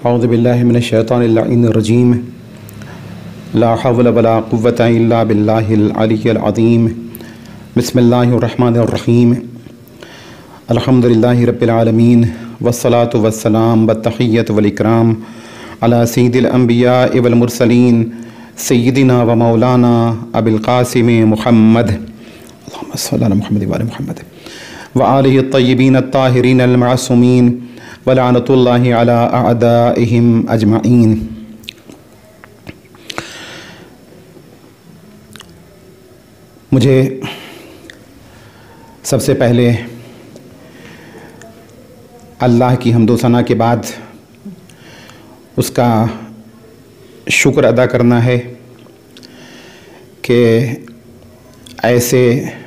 औज़ु बिल्लाहि मिनश शैतानिर रजीम। ला हौला वला कुव्वता इल्ला बिल्लाहिल अलिय्यिल अज़ीम। बिस्मिल्लाहिर रहमानिर रहीम। अल्हम्दुलिल्लाहि रब्बिल आलमीन वस्सलातु वस्सलाम वत्तहिय्यतु वल इकराम अला सय्यिदिल अंबिया वल मुरसलीन सय्यिदिना व मौलाना अबिल क़ासिम मुहम्मद अल्लाहुम्मा सल्लि अला मुहम्मद व आलि मुहम्मद व आलिहि अत्तय्यिबीन अत्ताहिरीन अल मासूमीन व लानतुल्लाहि अला अअदाइहिम अजमईन। मुझे सबसे पहले अल्लाह की हम्दो सना के बाद उसका शुक्र अदा करना है कि ऐसे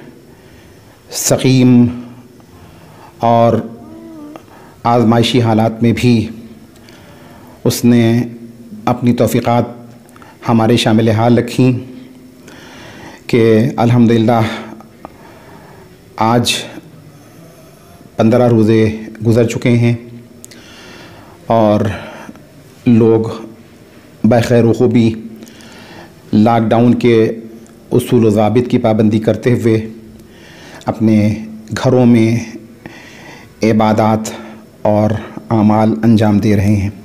सकीम और आज़माइशी हालात में भी उसने अपनी तौफ़ीक़ात हमारे शामिल हाल रखी कि अल्हम्दुलिल्लाह आज 15 रोज़े गुज़र चुके हैं और लोग बख़ैर ख़ूबी लॉकडाउन के उसूल व ज़ाबित की पाबंदी करते हुए अपने घरों में इबादत और आमाल अंजाम दे रहे हैं।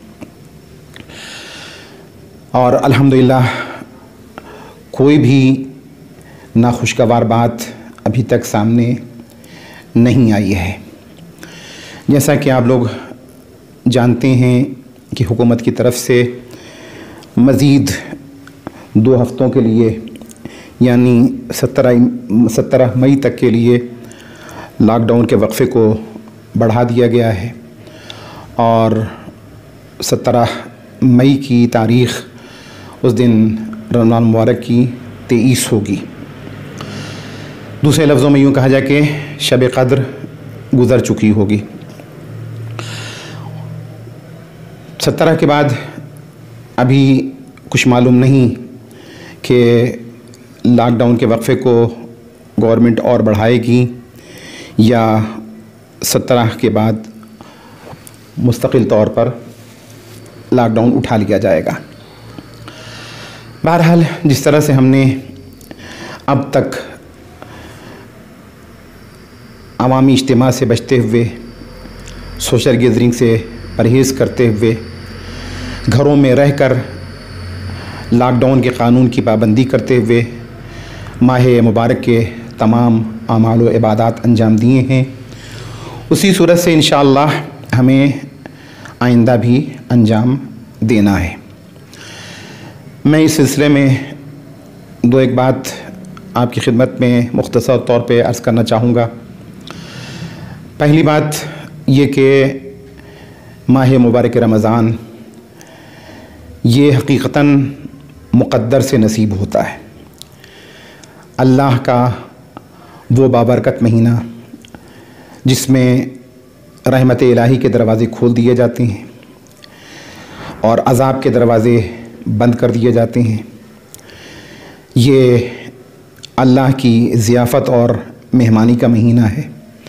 और अल्हम्दुलिल्लाह कोई भी नाखुशगवार बात अभी तक सामने नहीं आई है। जैसा कि आप लोग जानते हैं कि हुकूमत की तरफ से मज़ीद 2 हफ़्तों के लिए यानी 17 मई तक के लिए लॉकडाउन के वक्फ़े को बढ़ा दिया गया है और 17 मई की तारीख़ उस दिन रमज़ान मुबारक की 23 होगी। दूसरे लफ्ज़ों में यूँ कहा जाए कि शब क़द्र गुज़र चुकी होगी। 17 के बाद अभी कुछ मालूम नहीं कि लॉकडाउन के वक्फ़े को गवर्नमेंट और बढ़ाएगी या 17 के बाद मुस्तकिल तौर पर लॉकडाउन उठा लिया जाएगा। बहरहाल जिस तरह से हमने अब तक अवामी इज्तिमा से बचते हुए, सोशल गैदरिंग से परहेज़ करते हुए, घरों में रहकर लॉकडाउन के क़ानून की पाबंदी करते हुए माह मुबारक के तमाम आमाल व इबादात अंजाम दिए हैं, उसी सूरत से इंशाअल्लाह हमें आइंदा भी अंजाम देना है। मैं इस सिलसिले में 2-1 बात आपकी खिदमत में मुख्तसर तौर पे अर्ज़ करना चाहूँगा। पहली बात ये कि माह मुबारक रमज़ान ये हकीकतन मुक़द्दर से नसीब होता है। अल्लाह का वो बाबरकत महीना जिसमें रहमत इलाही के दरवाज़े खोल दिए जाते हैं और अज़ाब के दरवाज़े बंद कर दिए जाते हैं। ये अल्लाह की ज़ियाफ़त और मेहमानी का महीना है।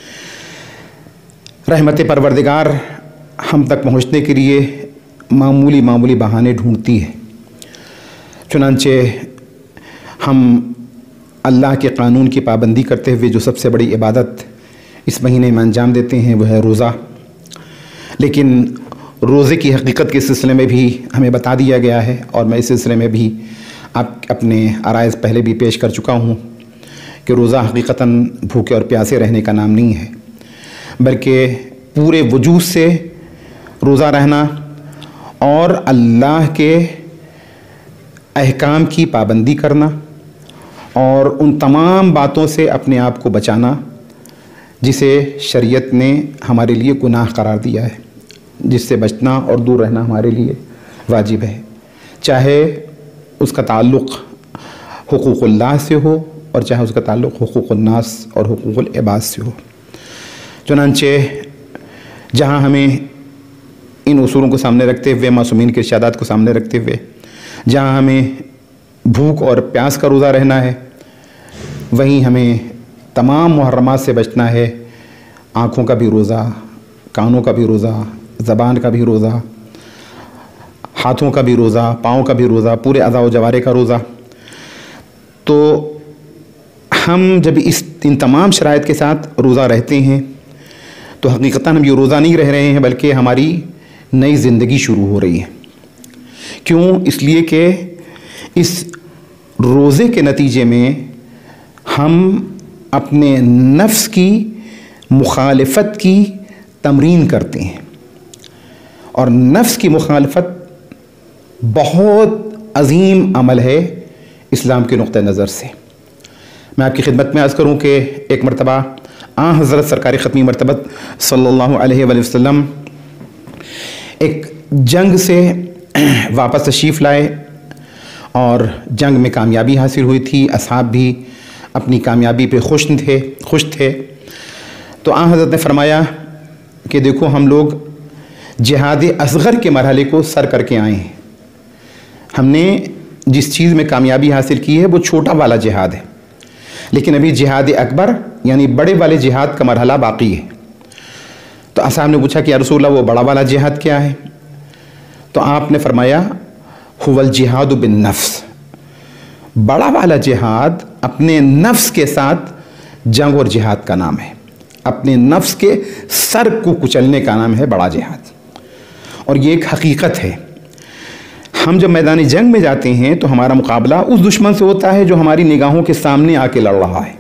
रहमत परवरदिगार हम तक पहुँचने के लिए मामूली बहाने ढूंढती है। चुनांचे हम अल्लाह के क़ानून की पाबंदी करते हुए जो सबसे बड़ी इबादत इस महीने में अंजाम देते हैं वह है रोज़ा। लेकिन रोज़े की हकीकत के सिलसिले में भी हमें बता दिया गया है और मैं इस सिलसिले में भी आप अपने अराइज़ पहले भी पेश कर चुका हूँ कि रोज़ा हकीकतन भूखे और प्यासे रहने का नाम नहीं है, बल्कि पूरे वजूद से रोज़ा रहना और अल्लाह के अहकाम की पाबंदी करना और उन तमाम बातों से अपने आप को बचाना जिसे शरीयत ने हमारे लिए गुनाह करार दिया है, जिससे बचना और दूर रहना हमारे लिए वाजिब है, चाहे उसका ताल्लुक़ हुकूक़ुल्लाह से हो और चाहे उसका ताल्लुक़ हुकूक़ुन्नास और हुकूक़ुल इबाद से हो। चुनांचे जहाँ हमें इन उसूलों को सामने रखते हुए, मासूमीन के इरशादात को सामने रखते हुए, जहाँ हमें भूख और प्यास का रोज़ा रहना है, वहीं हमें तमाम मुहर्रमात से बचना है। आँखों का भी रोज़ा, कानों का भी रोज़ा, ज़बान का भी रोज़ा, हाथों का भी रोज़ा, पाँव का भी रोज़ा, पूरे अज़ा व जवारे का रोज़ा। तो हम जब इन तमाम शराइत के साथ रोज़ा रहते हैं तो हकीकतन हम ये रोज़ा नहीं रह रहे हैं, बल्कि हमारी नई ज़िंदगी शुरू हो रही है। क्यों? इसलिए कि इस रोज़े के नतीजे में हम अपने नफ्स की मुखालफत की तमरीन करते हैं, और नफ्स की मुखालफत बहुत अजीम अमल है इस्लाम के नुक्ते नज़र से। मैं आपकी खिदमत में अर्ज़ करूँ कि एक मरतबा हज़रत सरकार ख़त्मी मरतबत सल्लल्लाहु अलैहि वसल्लम एक जंग से वापस तशरीफ़ लाए और जंग में कामयाबी हासिल हुई थी। असहाब भी अपनी कामयाबी पे खुश थे। तो हज़रत ने फरमाया कि देखो, हम लोग जिहाद असग़र के मरहले को सर करके आए हैं। हमने जिस चीज़ में कामयाबी हासिल की है वो छोटा वाला जिहाद है, लेकिन अभी जिहाद अकबर यानी बड़े वाले जिहाद का मरहला बाकी है। तो असहाब ने पूछा कि या रसूल अल्लाह, वो बड़ा वाला जिहाद क्या है? तो आपने फरमाया हुवल जिहाद बिन नफ्स, बड़ा वाला जिहाद अपने नफ्स के साथ जंग और जिहाद का नाम है। अपने नफ्स के सर को कुचलने का नाम है बड़ा जिहाद। और ये एक हकीकत है। हम जब मैदानी जंग में जाते हैं तो हमारा मुकाबला उस दुश्मन से होता है जो हमारी निगाहों के सामने आके लड़ रहा है,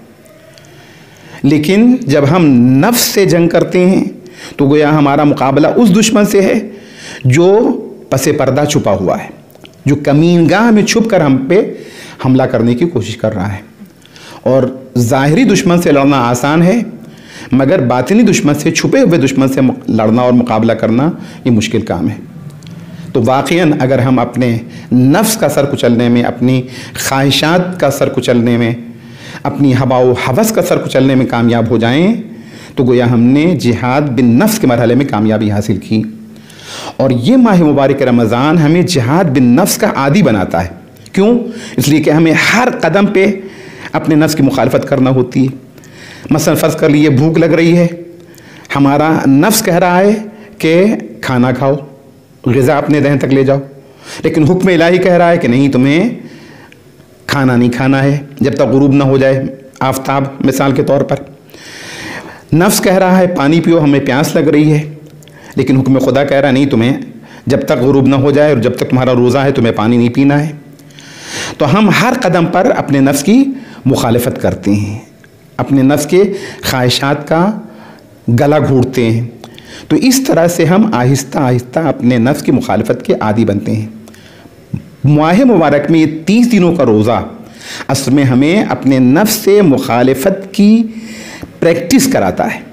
लेकिन जब हम नफ्स से जंग करते हैं तो गोया हमारा मुकाबला उस दुश्मन से है जो पसे पर्दा छुपा हुआ है, जो कमीनगाह में छुप कर हम पे हमला करने की कोशिश कर रहा है। और ज़ाहिरी दुश्मन से लड़ना आसान है, मगर बातिनी दुश्मन से, छुपे हुए दुश्मन से लड़ना और मुकाबला करना ये मुश्किल काम है। तो वाक़ईन अगर हम अपने नफ्स का सर कुचलने में, अपनी ख्वाहिशात का सर कुचलने में, अपनी हवा व हवस का सर कुचलने में कामयाब हो जाएं तो गोया हमने जिहाद बिन नफ्स के मरहले में कामयाबी हासिल की। और ये माह मुबारक रमज़ान हमें जिहाद बिन नफ्स का आदी बनाता है। क्यों? इसलिए कि हमें हर कदम पे अपने नफ्स की मुखालफत करना होती है। मसलन फ़र्ज़ कर लिए भूख लग रही है, हमारा नफ्स कह रहा है कि खाना खाओ, ग़िज़ा अपने दहन तक ले जाओ, लेकिन हुक्म इलाही कह रहा है कि नहीं, तुम्हें खाना नहीं खाना है जब तक गुरूब ना हो जाए आफताब, मिसाल के तौर पर। नफ्स कह रहा है पानी पियो, हमें प्यास लग रही है, लेकिन हुक्म खुदा कह रहा है नहीं, तुम्हें जब तक गुरूब ना हो जाए और जब तक तुम्हारा रोज़ा है तुम्हें पानी नहीं पीना है। तो हम हर कदम पर अपने नफ्स की मुखालफत करते हैं, अपने नफ्स के ख्वाहिशात का गला घूंटते हैं। तो इस तरह से हम आहिस्ता आहिस्ता अपने नफ्स की मुखालफत के आदी बनते हैं। माह मुबारक में ये 30 दिनों का रोज़ा असल में हमें अपने नफ्स से मुखालफत की प्रैक्टिस कराता है,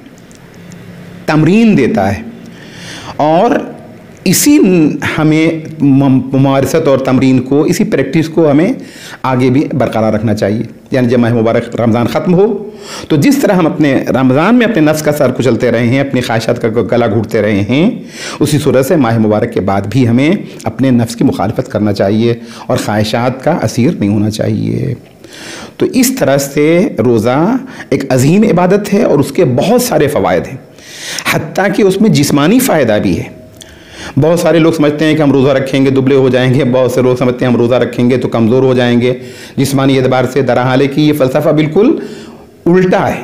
तमरीन देता है, और इसी हमें मुमारसत और तमरीन को, इसी प्रैक्टिस को हमें आगे भी बरकरार रखना चाहिए। यानी जब माह मुबारक रमज़ान ख़त्म हो तो जिस तरह हम अपने रमज़ान में अपने नफ्स का सर कुचलते रहे हैं, अपनी ख्वाहिशात का गला घूंटते रहे हैं, उसी सूरत से माह मुबारक के बाद भी हमें अपने नफ्स की मुखालफत करना चाहिए और ख्वाहिशात का असीर नहीं होना चाहिए। तो इस तरह से रोज़ा एक अजीम इबादत है और उसके बहुत सारे फ़वाइद हैं, हत्ता कि उसमें जिस्मानी फ़ायदा भी है। बहुत सारे लोग समझते हैं कि हम रोज़ा रखेंगे दुबले हो जाएंगे, बहुत से लोग समझते हैं हम रोज़ा रखेंगे तो कमज़ोर हो जाएंगे जिस्मानी एतबार से। दरहाल कि ये फ़लसफ़ा बिल्कुल उल्टा है।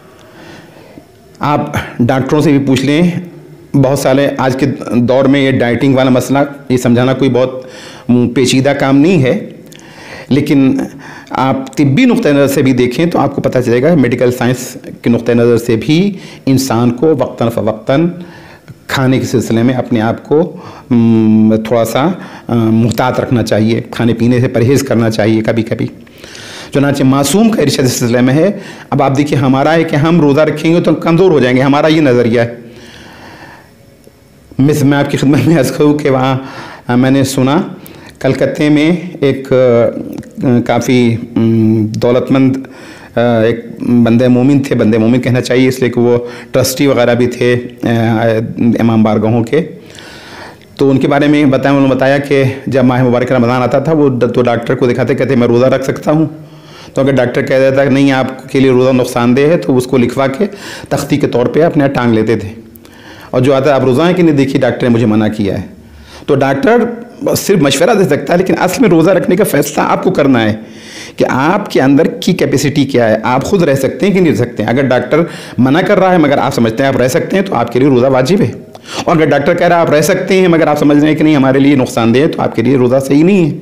आप डॉक्टरों से भी पूछ लें, बहुत सारे आज के दौर में ये डाइटिंग वाला मसला ये समझाना कोई बहुत पेचीदा काम नहीं है, लेकिन आप तिब्बी नुक्ते नज़र से भी देखें तो आपको पता चलेगा, मेडिकल साइंस के नुक्ते नज़र से भी इंसान को वक्तन फ़वक्तन खाने के सिलसिले में अपने आप को थोड़ा सा मुहतात रखना चाहिए, खाने पीने से परहेज़ करना चाहिए कभी कभी। चुनांचे मासूम का इरशाद इस सिलसिले में है। अब आप देखिए, हमारा है कि हम रोज़ा रखेंगे तो कमज़ोर हो जाएंगे, हमारा ये नज़रिया है। मैं आपकी खिदमत में अर्ज़ करूँ कि वहाँ मैंने सुना कलकत्ते में एक काफ़ी दौलतमंद एक बंदे मोमिन थे, बंदे मोमिन कहना चाहिए इसलिए कि वो ट्रस्टी वगैरह भी थे इमाम बारगाहों के। तो उनके बारे में उन्होंने बताया कि जब माह मुबारक रमज़ान आता था वो तो डॉक्टर को दिखाते, कहते मैं रोज़ा रख सकता हूँ। तो अगर डॉक्टर कह देता कि नहीं आपके लिए रोज़ा नुकसानदेह है तो उसको लिखवा के तख्ती के तौर पर अपने टांग लेते थे, और जो आता आप रोज़ा है कि नहीं, देखिए डॉक्टर ने मुझे मना किया है। तो डॉक्टर सिर्फ मशवरा दे सकता है, लेकिन असल में रोज़ा रखने का फ़ैसला आपको करना है कि आपके अंदर की कैपेसिटी क्या है, आप खुद रह सकते हैं कि नहीं रह सकते हैं। अगर डॉक्टर मना कर रहा है मगर आप समझते हैं आप रह सकते हैं तो आपके लिए रोज़ा वाजिब है, और अगर डॉक्टर कह रहा है आप रह सकते हैं मगर आप समझ रहे हैं कि नहीं हमारे लिए नुकसानदेह है, तो आपके लिए रोज़ा सही नहीं है।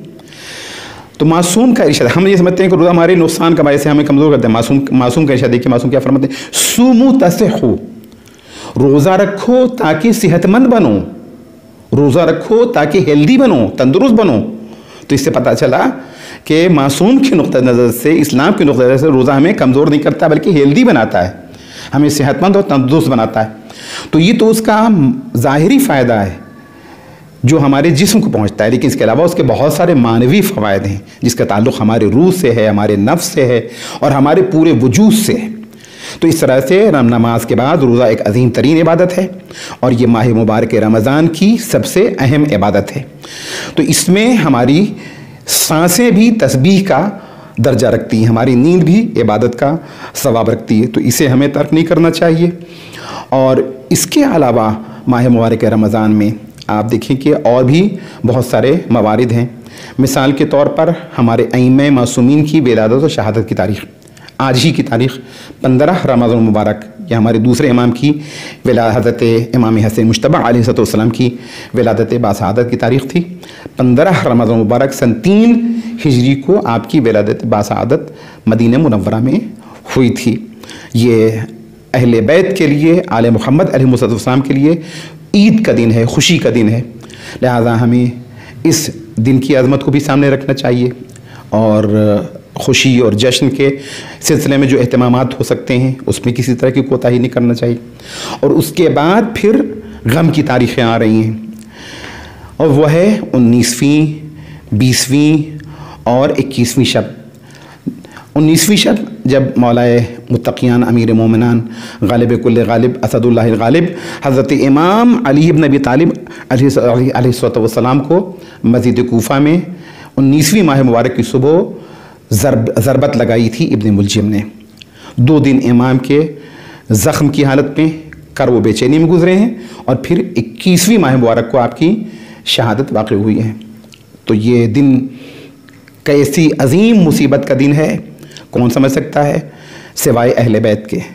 तो मासूम का इरशाद, हम ये समझते हैं कि रोज़ा हमारे नुकसान का बायस है, हमें कमज़ोर करते हैं। मासूम का इरशाद देखिए, मासूम क्या फरमाते हैं, सुमू तसहू, रोज़ा रखो ताकि सेहतमंद बनो, रोज़ा रखो ताकि हेल्दी बनो, तंदुरुस्त बनो। तो इससे पता चला कि मासूम के नुक्ता नज़र से, इस्लाम के नुक्ता नज़र से रोज़ा हमें कमज़ोर नहीं करता बल्कि हेल्दी बनाता है, हमें सेहतमंद और तंदुरुस्त बनाता है। तो ये तो उसका ज़ाहिरी फ़ायदा है जो हमारे जिस्म को पहुंचता है, लेकिन इसके अलावा उसके बहुत सारे मानवी फ़वायद हैं जिसका ताल्लुक़ हमारे रूह से है, हमारे नफ्स से है और हमारे पूरे वजूद से है। तो इस तरह से नमाज के बाद रोज़ा एक अजीम तरीन इबादत है और ये माह मुबारक रमज़ान की सबसे अहम इबादत है। तो इसमें हमारी सांसें भी तस्बीह का दर्जा रखती हैं, हमारी नींद भी इबादत का सवाब रखती है, तो इसे हमें तर्क नहीं करना चाहिए। और इसके अलावा माह मुबारक रमज़ान में आप देखें कि और भी बहुत सारे मवारिद हैं। मिसाल के तौर पर हमारे अइम्मे मासूमीन की विलादत और शहादत की तारीख़, आज ही की तारीख़ 15 रमज़ान मुबारक, या हमारे दूसरे इमाम की विलादत इमाम हसन मुज्तबा अलैहिस्सलाम की विलादत बासआदत की तारीख़ थी। 15 रमज़ान मुबारक सन 3 हिजरी को आपकी विलादत बासआदत मदीना मुनव्वरा में हुई थी। ये अहले बैत के लिए, आले मोहम्मद अलैहिस्सलाम के लिए ईद का दिन है, खुशी का दिन है। लिहाजा हमें इस दिन की अज़मत को भी सामने रखना चाहिए और खुशी और जश्न के सिलसिले में जो एहतमामात हो सकते हैं उसमें किसी तरह की कोताही नहीं करना चाहिए। और उसके बाद फिर गम की तारीख़ें आ रही हैं और वह है 19वीं, 20वीं और 21वीं शब। 19वीं शब जब मौलाए मुत्तक़ियान अमीर मोमिनान गालिब कुल्ल गालिब असदुल्लाह गालिब हज़रत इमाम अली इब्न अबी तालिब अलैहिस्सलाम को मस्जिद कूफा में 19वीं माह मुबारक की सुबह ज़रबत लगाई थी इब्न मुलजिम ने। 2 दिन इमाम के ज़ख्म की हालत में कर वो बेचैनी में गुजरे हैं और फिर 21वीं माह मुबारक को आपकी शहादत वाक़ हुई है। तो ये दिन कैसी अजीम मुसीबत का दिन है, कौन समझ सकता है सिवाय अहले बैत के।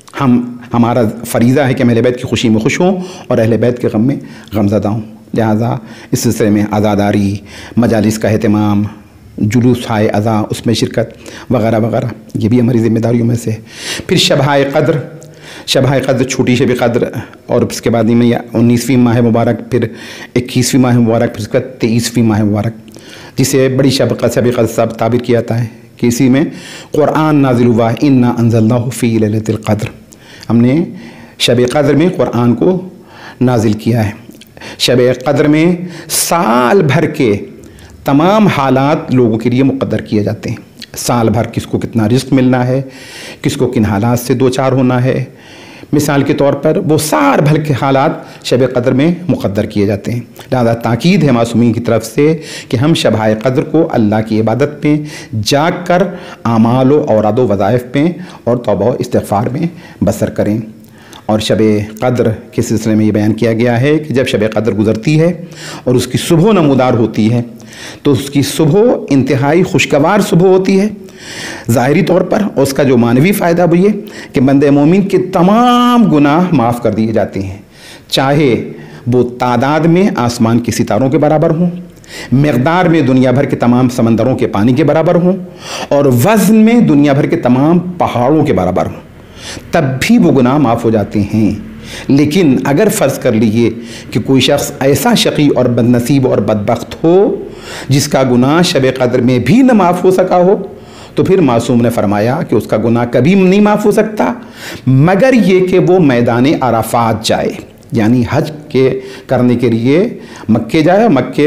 हमारा फरीज़ा है कि हम अहले बैत की खुशी में खुश हों और अहले बैत के गम में गमज़दा हों। लिहाजा इस सिलसिले में आज़ादारी, मजालिस का एहतमाम, जुलूस हाय अज़ा उसमें शिरकत वगैरह वगैरह, ये भी हमारी ज़िम्मेदारियों में से। फिर शब-ए क़द्र, शब-ए क़द्र, छोटी शब क़द्र, और उसके बाद में 19वीं माह मुबारक, फिर 21वीं माह मुबारक, फिर उसके बाद 23वीं माह मुबारक, जिसे बड़ी शब क़द्र सब ताबिर किया जाता है कि इसी में क़ुरआन नाज़िल हुआ, इन्ना अंज़लनाहु फ़ी लैलतिल क़द्र, हमने शब क़द्र में क़ुरआन को नाजिल किया है। शब क़द्र में साल भर के तमाम हालात लोगों के लिए मुक़द्दर किए जाते हैं। साल भर किसको कितना रिज़्क़ मिलना है, किसको किन हालात से दो चार होना है, मिसाल के तौर पर वो साल भर के हालात शब क़द्र में मुक़द्दर किए जाते हैं। लिहाजा ताकीद है मासूमीन की तरफ से कि हम शब-ए क़द्र को अल्लाह की इबादत में जाग कर आमाल व औराद व वज़ाइफ में और तौबा व इस्तिग़फ़ार में बसर करें। और शब क़द्र के सिलसिले में ये बयान किया गया है कि जब शब क़द्र गुज़रती है और उसकी सुबह नमूदार होती है तो उसकी सुबह इंतहाई खुशगवार सुबह होती है ज़ाहिरी तौर पर, और उसका जो मानवी फ़ायदा वो ये कि बंदे मोमिन के तमाम गुनाह माफ़ कर दिए जाते हैं, चाहे वो तादाद में आसमान के सितारों के बराबर हों, मकदार में दुनिया भर के तमाम समंदरों के पानी के बराबर हों, और वज़न में दुनिया भर के तमाम पहाड़ों के बराबर हों, तब भी वो गुनाह माफ़ हो जाते हैं। लेकिन अगर फ़र्ज़ कर लीजिए कि कोई शख्स ऐसा शक़ी और बदनसीब और बदबख्त हो जिसका गुनाह शब क़द्र में भी न माफ़ हो सका हो, तो फिर मासूम ने फरमाया कि उसका गुनाह कभी नहीं माफ़ हो सकता मगर ये कि वो मैदान अराफात जाए, यानी हज के करने के लिए मक्के जाए।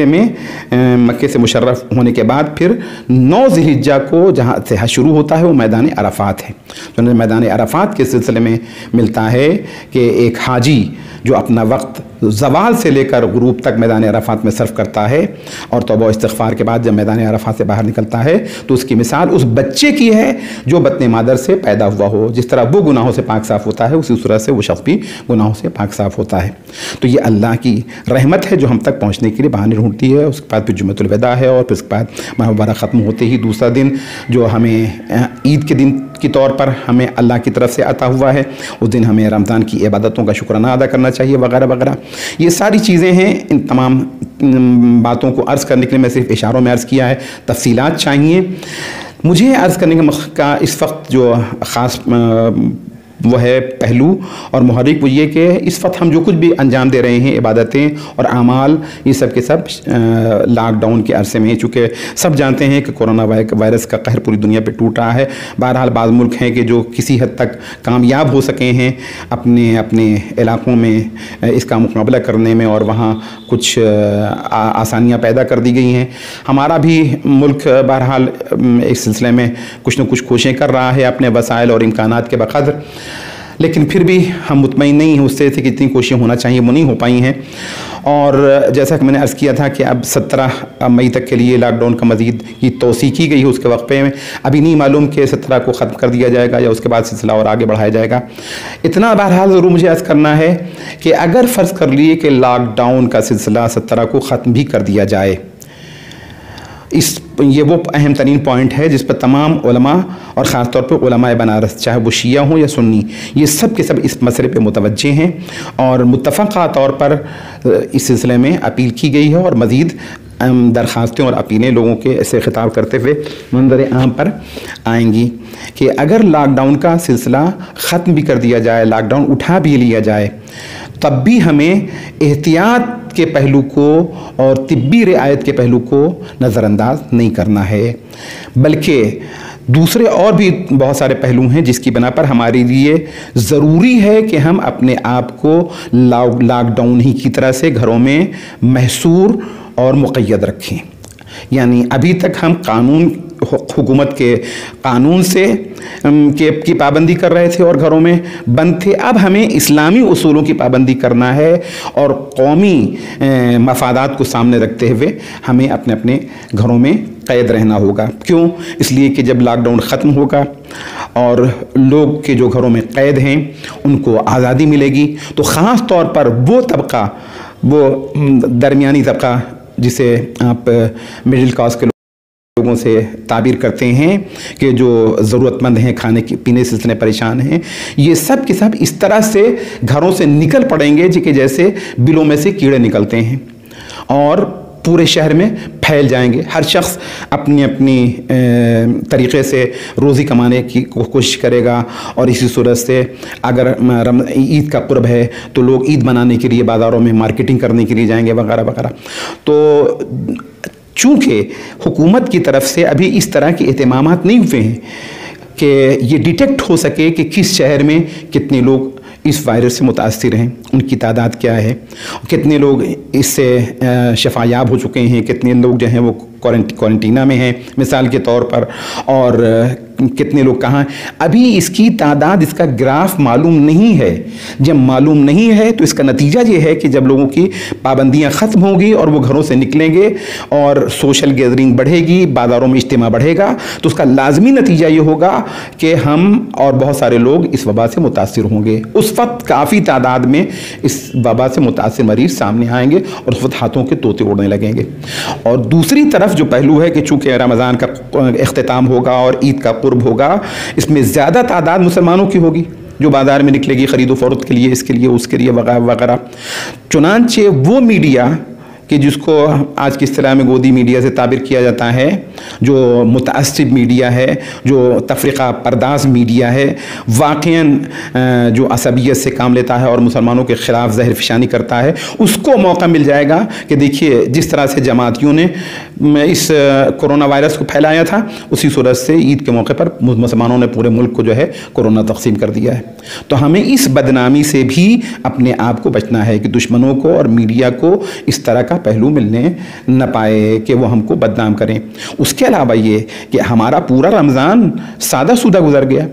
मक्के से मुशर्रफ होने के बाद फिर 9 ज़िलहिज्जा को जहाँ से हज शुरू होता है वो मैदान अराफात है। तो मैदान अराफात के सिलसिले में मिलता है कि एक हाजी जो अपना वक्त ज़वाल से लेकर गुरूब तक मैदान अराफात में सर्फ करता है और तौबा इस्तिग़फ़ार के बाद जब मैदान अराफात से बाहर निकलता है तो उसकी मिसाल उस बच्चे की है जो बत्न मादर से पैदा हुआ हो। जिस तरह वो गुनाहों से पाक साफ़ होता है उसी सूरत से वो शख्स भी गुनाहों से पाक साफ़ होता है। तो ये अल्लाह की रहमत है जो हम तक पहुँचने के लिए बहाने ढूंढती है। उसके बाद फिर जुम्मतुल विदा है और फिर उसके बाद माह मुबारक ख़त्म होते ही दूसरा दिन जो हमें ईद के दिन के तौर पर हमें अल्लाह की तरफ से अता हुआ है, उस दिन हमें रमज़ान की इबादतों का शुक्राना अदा करना चाहिए वगैरह वगैरह। ये सारी चीज़ें हैं। इन तमाम बातों को अर्ज़ करने के लिए मैं सिर्फ इशारों में अर्ज़ किया है, तफसीलात चाहिए। मुझे अर्ज़ करने का इस वक्त जो ख़ास वो है पहलू और मुहर्रिक वो ये कि इस वक्त हम जो कुछ भी अंजाम दे रहे हैं, इबादतें और आमाल, ये सब के सब लॉकडाउन के अरसे में, चूँकि सब जानते हैं कि कोरोना वायरस का कहर पूरी दुनिया पे टूट रहा है। बहरहाल बाज़ मुल्क हैं कि जो किसी हद तक कामयाब हो सके हैं अपने अपने इलाक़ों में इसका मुकाबला करने में और वहाँ कुछ आसानियाँ पैदा कर दी गई हैं। हमारा भी मुल्क बहरहाल इस सिलसिले में कुछ न कुछ कोशिशें कर रहा है अपने वसाइल और इम्कानात के बक़द्र, लेकिन फिर भी हम मुतमईन नहीं हैं उससे कि जितनी कोशिशें होना चाहिए वो नहीं हो पाई हैं। और जैसा कि मैंने अर्ज़ किया था कि अब 17 मई तक के लिए लॉकडाउन का मज़ीद की तोसी की गई है। उसके वक्फे में अभी नहीं मालूम कि 17 को ख़त्म कर दिया जाएगा या उसके बाद सिलसिला और आगे बढ़ाया जाएगा। इतना बहरहाल ज़रूर मुझे अर्ज़ करना है कि अगर फ़र्ज़ कर लिए कि लॉकडाउन का सिलसिला 17 को ख़त्म भी कर दिया जाए, ये वो अहम तरीन पॉइंट है जिस पर तमाम उलमा और ख़ास तौर पर उलमाए बनारस, चाहे वो शिया हों या सुन्नी, ये सब के सब इस मसले पे मुतवज्जे हैं और मुत्तफ़क़ा तौर पर इस सिलसिले में अपील की गई है और मज़ीद दरख्वास्तें और अपीलें लोगों के ऐसे ख़िताब करते हुए मंज़र आम पर आएंगी कि अगर लॉकडाउन का सिलसिला ख़त्म भी कर दिया जाए, लॉकडाउन उठा भी लिया जाए, तब भी हमें एहतियात के पहलू को और तिब्बी रियायत के पहलू को नज़रअंदाज नहीं करना है, बल्कि दूसरे और भी बहुत सारे पहलू हैं जिसकी बना पर हमारे लिए ज़रूरी है कि हम अपने आप को लॉकडाउन ही की तरह से घरों में महसूर और मुक़य्यद रखें। यानी अभी तक हम कानून, हुकूमत के कानून से की पाबंदी कर रहे थे और घरों में बंद थे, अब हमें इस्लामी उसूलों की पाबंदी करना है और कौमी मफादात को सामने रखते हुए हमें अपने अपने घरों में कैद रहना होगा। क्यों? इसलिए कि जब लॉकडाउन ख़त्म होगा और लोग के जो घरों में कैद हैं उनको आज़ादी मिलेगी, तो ख़ास तौर पर वो तबका, वो दरमियानी तबका जिसे आप मिडिल क्लास के लोगों से ताबीर करते हैं कि जो ज़रूरतमंद हैं, खाने पीने से इतने परेशान हैं, ये सब के सब इस तरह से घरों से निकल पड़ेंगे कि जैसे बिलों में से कीड़े निकलते हैं और पूरे शहर में फैल जाएंगे। हर शख्स अपनी अपनी तरीक़े से रोज़ी कमाने की कोशिश करेगा और इसी सूरत से अगर ईद का कुर्ब है तो लोग ईद मनाने के लिए बाज़ारों में मार्केटिंग करने के लिए जाएंगे वगैरह वगैरह। तो चूँकि हुकूमत की तरफ से अभी इस तरह के एहतमामात नहीं हुए हैं कि ये डिटेक्ट हो सके कि किस शहर में कितने लोग इस वायरस से मुतासिर हैं, उनकी तादाद क्या है, कितने लोग इससे शफायाब हो चुके हैं, कितने लोग जो हैं वो क्वारंटीना में हैं मिसाल के तौर पर, और कितने लोग कहाँ। अभी इसकी तादाद, इसका ग्राफ मालूम नहीं है। जब मालूम नहीं है तो इसका नतीजा ये है कि जब लोगों की पाबंदियाँ ख़त्म होंगी और वो घरों से निकलेंगे और सोशल गैदरिंग बढ़ेगी, बाज़ारों में इज्तिमा बढ़ेगा, तो उसका लाजमी नतीजा ये होगा कि हम और बहुत सारे लोग इस वबा से मुतासिर होंगे। उस वक्त काफ़ी तादाद में इस वबा से मुतासिर मरीज़ सामने आएंगे और उस वक्त हाथों के तोते उड़ने लगेंगे। और दूसरी तरफ जो पहलू है कि चूँकि रमज़ान का इख्तिताम होगा और ईद का कुर्ब होगा, इसमें ज़्यादा तादाद मुसलमानों की होगी जो बाज़ार में निकलेगी ख़रीदो फरोख्त के लिए, इसके लिए उसके लिए वगैरह वगैरह। चुनांचे वो मीडिया कि जिसको आज की इस्तिलाह में गोदी मीडिया से ताबिर किया जाता है, जो मुतअस्सिब मीडिया है, जो तफरीक़ा परदाज़ मीडिया है, वाक़ईन जो असबियत से काम लेता है और मुसलमानों के ख़िलाफ़ ज़हर फ़िशानी करता है, उसको मौका मिल जाएगा कि देखिए जिस तरह से जमातियों ने इस कोरोना वायरस को फैलाया था, उसी सूरत से ईद के मौके पर मुसलमानों ने पूरे मुल्क को जो है कोरोना तक़सीम कर दिया है। तो हमें इस बदनामी से भी अपने आप को बचना है कि दुश्मनों को और मीडिया को इस तरह का पहलू मिलने न पाए कि वो हमको बदनाम करें। उसके अलावा ये कि हमारा पूरा रमज़ान सादा सूदा गुजर गया,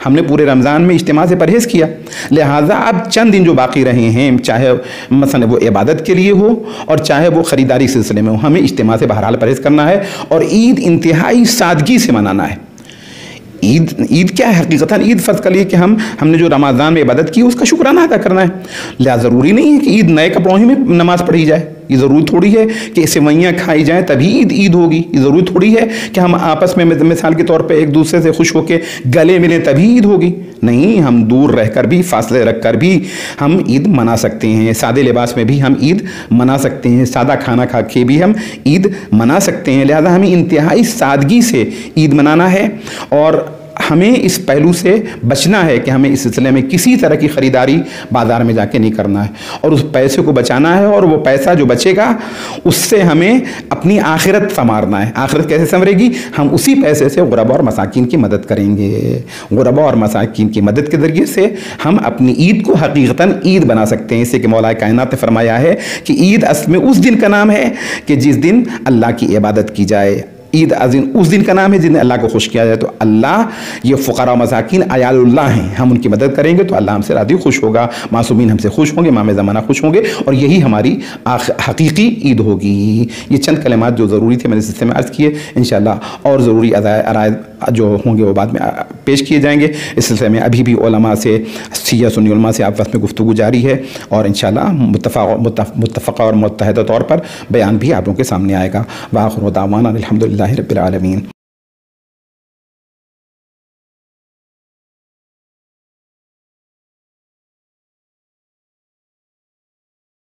हमने पूरे रमज़ान में इज्तिमा से परहेज़ किया, लिहाजा अब चंद दिन जो बाकी रहे हैं, चाहे मसलन वो इबादत के लिए हो और चाहे वो ख़रीदारी सिलसिले में हो, हमें इज्तिमा से बहरहाल परहेज़ करना है और ईद इंतहाई सादगी से मनाना है। ईद क्या है हकीकतन? ईद फ़र्ज़ कर लिए कि हमने जो रमज़ान में इबादत की उसका शुक्राना अदा करना है। लिहाजा ज़रूरी नहीं है कि ईद नए कपड़ों ही में नमाज़ पढ़ी जाए, ये ज़रूरी थोड़ी है कि सेवइयाँ खाई जाएँ तभी ईद होगी, ये ज़रूरी थोड़ी है कि हम आपस में मिसाल के तौर पे एक दूसरे से खुश होकर गले मिलें तभी ईद होगी। नहीं, हम दूर रहकर भी, फासले रख कर भी हम ईद मना सकते हैं, सादे लिबास में भी हम ईद मना सकते हैं, सादा खाना खा के भी हम ईद मना सकते हैं। लिहाजा हमें इंतहाई सादगी से ईद मनाना है और हमें इस पहलू से बचना है कि हमें इस सिलसिले में किसी तरह की ख़रीदारी बाज़ार में जाके नहीं करना है और उस पैसे को बचाना है और वो पैसा जो बचेगा उससे हमें अपनी आखिरत संवारना है। आखिरत कैसे संवरेगी? हम उसी पैसे से गुरबा और मसाकिन की मदद करेंगे। गुरबा और मसाकिन की मदद के ज़रिए से हम अपनी ईद को हकीकतन ईद बना सकते हैं। इससे कि मौला कायनात ने फरमाया है कि ईद असल में उस दिन का नाम है कि जिस दिन अल्लाह की इबादत की जाए। ईद उस दिन का नाम है जिस दिन अल्लाह को खुश किया जाए। तो अल्लाह ये फ़ुक़रा मसाकिन अयालुल्लाह हैं, हम उनकी मदद करेंगे तो अल्लाह हमसे राज़ी खुश होगा, मासूमीन हमसे खुश होंगे, इमाम ज़माना खुश होंगे और यही हमारी हकीकी ईद होगी। ये चंद कलिमात जो ज़रूरी थे मैंने इस सिलसिले में अर्ज़ किए। इंशाअल्लाह और ज़रूरी अराइज़ जो होंगे वो बाद में पेश किए जाएंगे। इस सिलसिले में अभी भी उलमा से, शिया सुन्नी उलमा से आपस में गुफ्तगू जारी है और इंशाअल्लाह मुत्तफ़क़ा और मुत्तहिदा तौर पर बयान भी आप लोगों के सामने आएगा। व आखिर दावाना अल्हम्दुलिल्लाहि रब्बिल आलमीन।